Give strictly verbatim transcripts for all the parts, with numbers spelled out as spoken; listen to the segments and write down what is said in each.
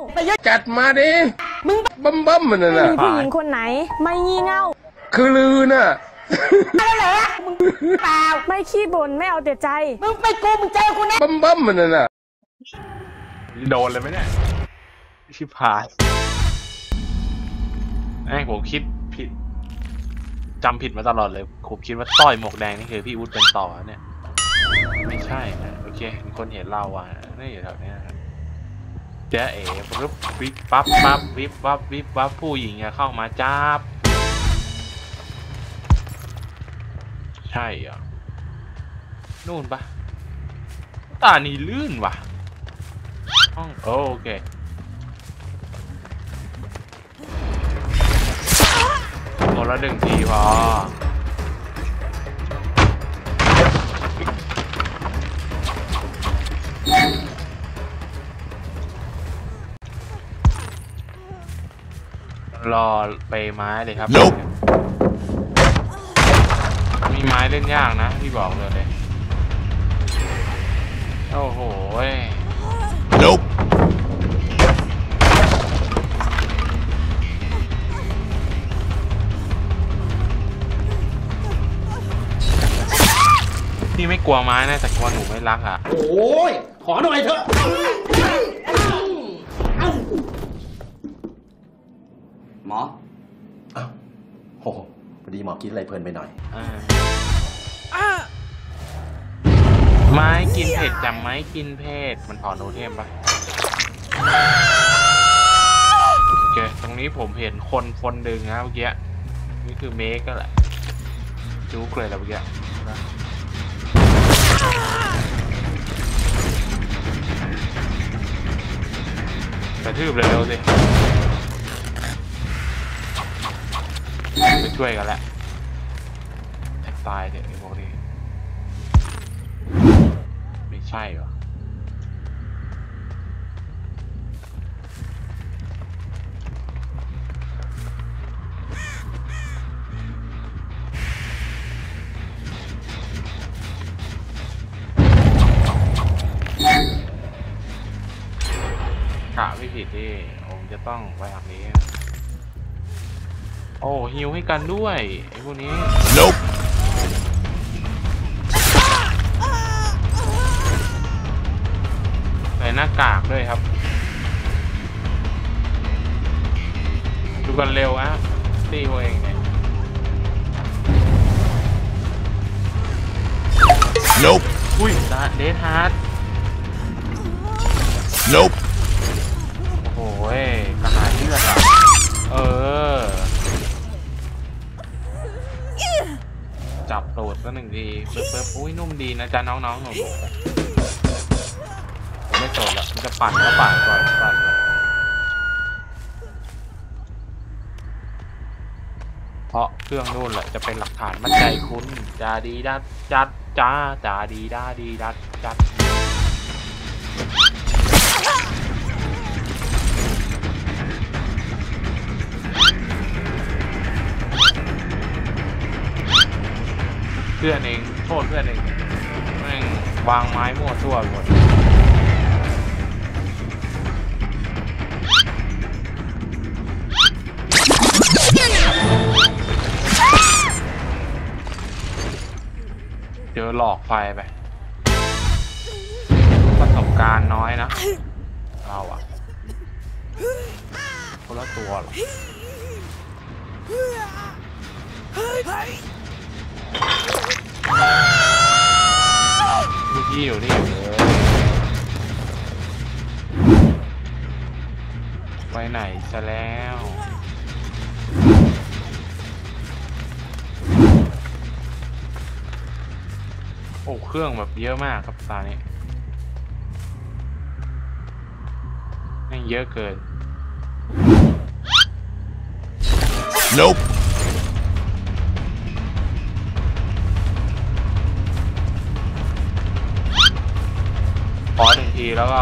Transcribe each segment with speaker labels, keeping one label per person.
Speaker 1: จัดมาดิมึงบั้มบั้มมันน่ะ
Speaker 2: มีผู้หญิงคนไหนไม่งี่เง่า
Speaker 1: คือลือน่ะ
Speaker 2: อะไรแหละมึงเปล่าไม่ขี้บ่นไม่เอาแต่ใจมึงไปกูมึงเจอกูแน่
Speaker 1: บั้มบั้มมันน่ะ
Speaker 3: โดนเลยไหมเนี่ยชิบหายไอ้ผมคิดผิดจำผิดมาตลอดเลยผมคิดว่าต้อยหมวกแดงนี่คือพี่อุ๊ดเป็นต่อเนี่ยไม่ใช่นะโอเคมีคนเห็นเราอ่ะนี่อยู่แถวนี้นะเจ๊เอ๋ปุ๊บวิบปั๊บปั๊บวิบวับวิบวับผู้หญิงอะเข้ามาจับใช่เหรอนู่นปะตานี่ลื่นว่ะห้องโอเคคนละหนึ่งทีพอรอไปไม้เลยครับ nope. มีไม้เล่นยากนะพี่บอกเลยเลยโอ้โห nope. พี่ไม่กลัวไม้นะแต่กลัวหนูไม่รักอ่ะ
Speaker 1: โอ้ยขอหน่อยเถอะ
Speaker 4: หมอโอ้โหพอดีหมอกินอะไรเพลินไปหน่อย
Speaker 3: ไม้กินเผ็ดจำไม้กินเผ็ดมันถอนโนเทมปะโอเคตรงนี้ผมเห็นคนคนหนึ่งนะเมื่อกี้นี่คือเมกก็แหละจุกเลยแล้วเมื่อกี้กระทืบเร็วๆสิไปช่วยกันแหละแทบตายเถอะไอ้พวกนี้ไม่ใช่เหรอกะไม่ผิดดิผมจะต้องไปทางนี้โอ้ฮิวให้กันด้วยไอ้พวกนี้ nope. ใส่หน้ากากด้วยครับดูกันเร็วอะตีตัวเองเนี่ย nope. อุ้ยเดทฮาร์ด nope. โอ้โหกระหายเลือดอ่ะเออจับตูดก็หนึ่งทีเปิ๊บเปิ๊บอุ้ยนุ่มดีนะจ๊ะน้องๆหนูผมไม่โจดละมันจะปั่นก็ปั่นก่อนปั่นเพราะเครื่องนู่นแหละจะเป็นหลักฐานมั่นใจคุณจาดีดัดจัดจ้าจาดีด้าดีดัดจัดเพื่อนเองโทษเพื่อนเองแม่งวางไม้มั่วทั่วหมดเจอหลอกไฟไปประสบการณ์น้อยนะเราอะคนละตัวหรอเมื่อกี้อยู่นี่เลยไปไหนซะแล้วโอ้เครื่องแบบเยอะมากครับตานี้นี่เยอะเกิน nope. ขอหนึ่งทีแล้วก็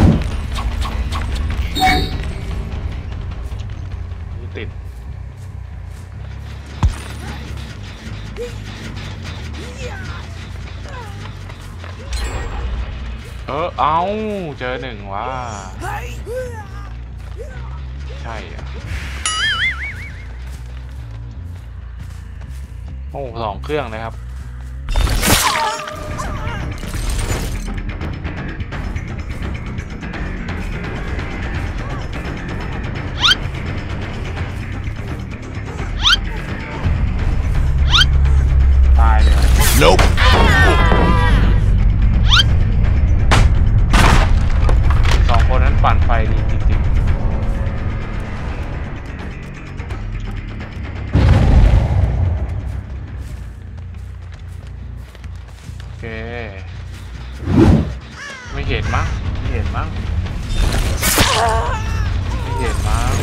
Speaker 3: ติดเออเอาเจอหนึ่งว่ะช่อ่ะโอ้สองเครื่องเลยครับตายเลย
Speaker 1: Nope
Speaker 3: สองคนนั้นปั่นไฟดีจริงๆโอเคไม่เห็นมั้งไม่เห็นมั้งไม่เห็นมั้ง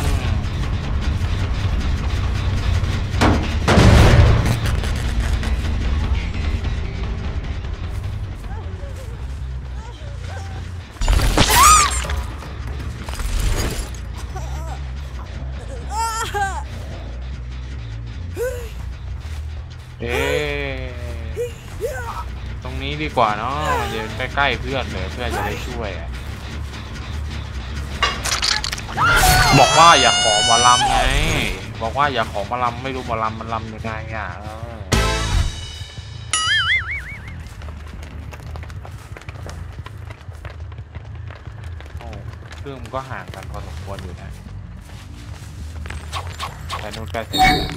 Speaker 3: เอ๊ะตรงนี้ดีกว่าเนาะเดี๋ยวใกล้ๆเพื่อนเลยเพื่อนจะได้ช่วยอะบอกว่าอย่าขอหมอลำไงบอกว่าอย่าขอหมอลำไม่รู้หมอลำมันลำยังไงอ่ะโอ้เครื่องมันก็ห่างกันพอสมควรอยู่นะแต่นู่นใกล้เสร็จแล้ว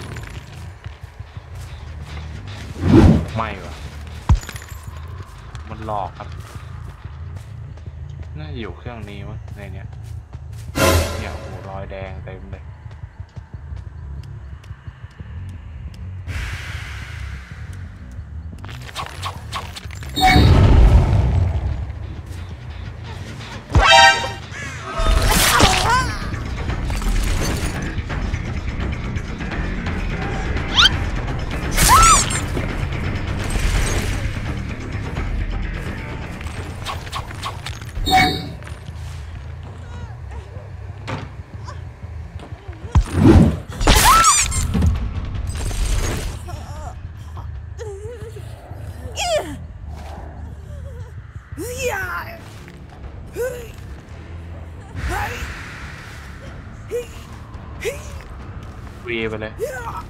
Speaker 3: ไม่วะมันหลอกครับน่าอยู่เครื่องนี้มั้งในเนี้ยเนี่ยโอ้โหรอยแดงเต็มเลยวีไปเลย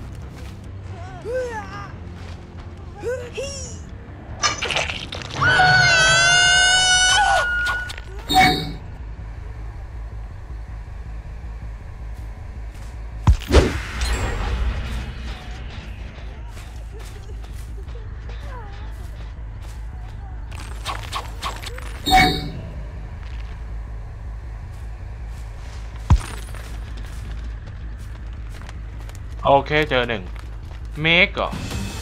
Speaker 3: โอเคเจอหนึ่งเมกเหรอ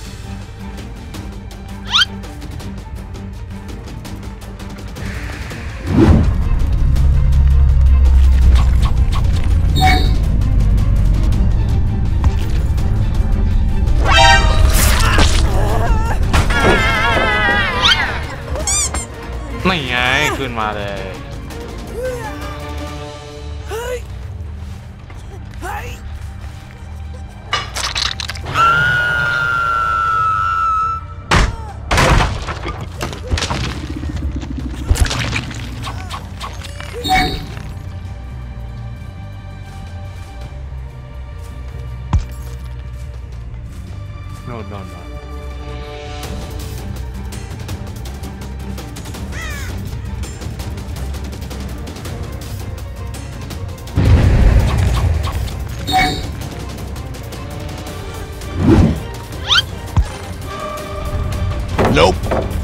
Speaker 3: นี่ไงขึ้นมาเลยโน่นโน่นโน่น
Speaker 1: Nope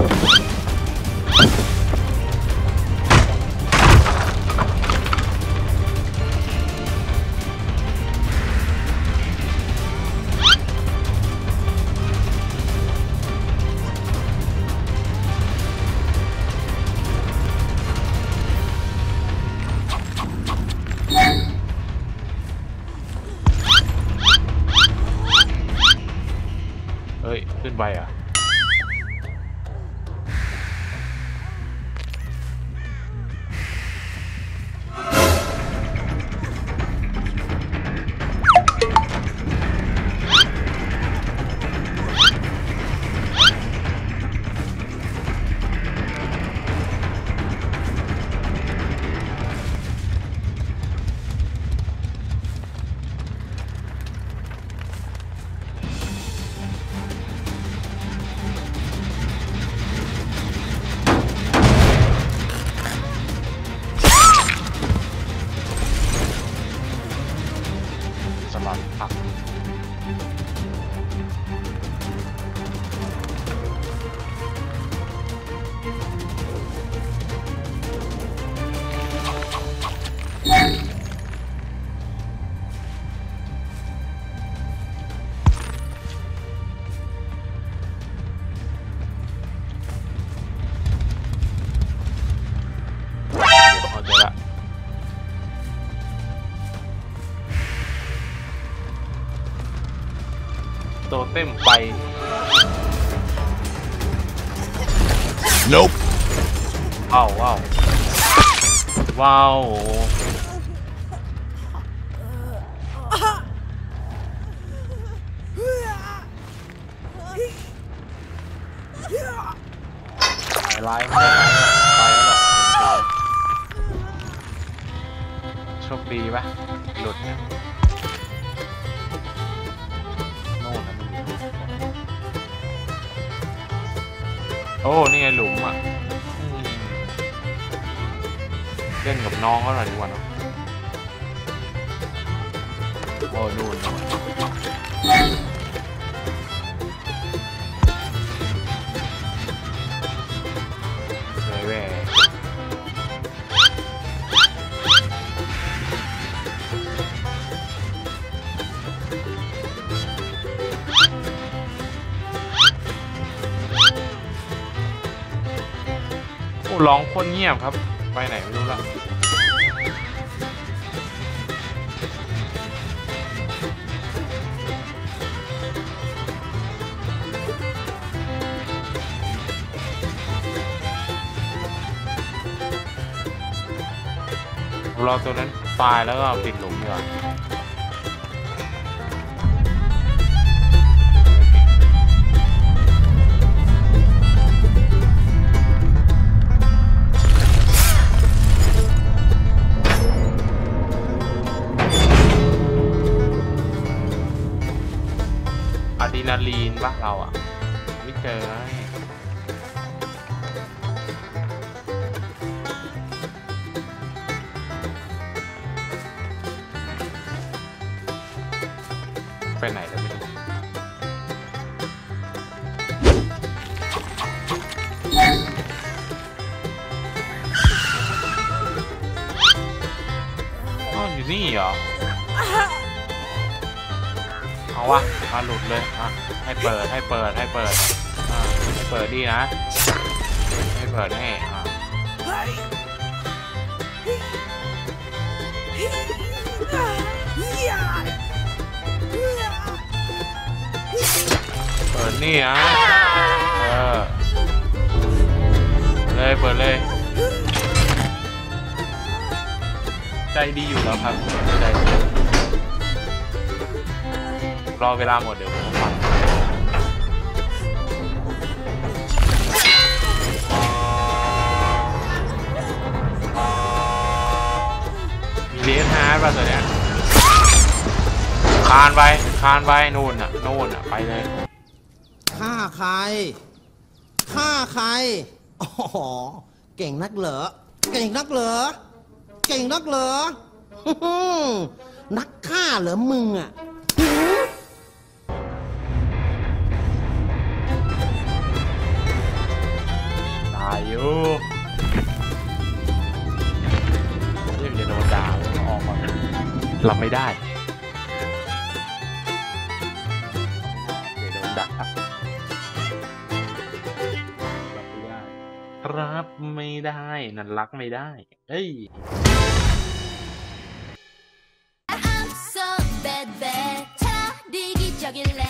Speaker 3: เฮ้ยขึ้นไปอ่ะอนผักเอาเจอละโตเต็มไฟ
Speaker 1: nope
Speaker 3: ว้าวว้าวว้าวไล่ไม่ได้ไปแล้วหรอกโชคดีปะหลุดเนี่ยโน่นนะมันอยู่โอ้นี่ไงหลุมอ่ะเล่นกับน้องเขาหน่อยดีกว่าเนาะโอ้นู่นนู่นแหวโอ้ร้องคนเงียบครับไปไหนไม่รู้ละรอตัวนั้นตายแล้วก็ปิดหลุมดีกว่าอะดรีนาลีนปะเราอ่ะไม่เจอไปไหนแล้วไม่รู้อ๋ออยู่นี่เหรอเอาวะมาหลุดเลยอ่ะให้เปิดให้เปิดให้เปิดอ่าให้เปิดดีนะให้เปิดให้อ่าเปิดนี่นะเออเลยเปิดเลยใจดีอยู่แล้วครับใจดีรอเวลาหมดเดี๋ยวผมฟังมีเลสฮาร์ดป่ะตัวเนี้ยคานไปคานไปนู่นอ่ะนู่นอ่ะไปเลย
Speaker 5: ฆ่าใครฆ่าใครอ๋อเก่งนักเหรอเก่งนักเหรอเก่งนักเหรอนักฆ่าเหรอมึงอ่ะ
Speaker 3: ตายอยู่เรื่องจะโดนด่าแล้วออกก่อนรับไม่ได้เดี๋ยวโดนด่ารับไม่ได้นั่นรักไม่ได้เอ้ย
Speaker 6: I'm so bad bad 차 디기적일래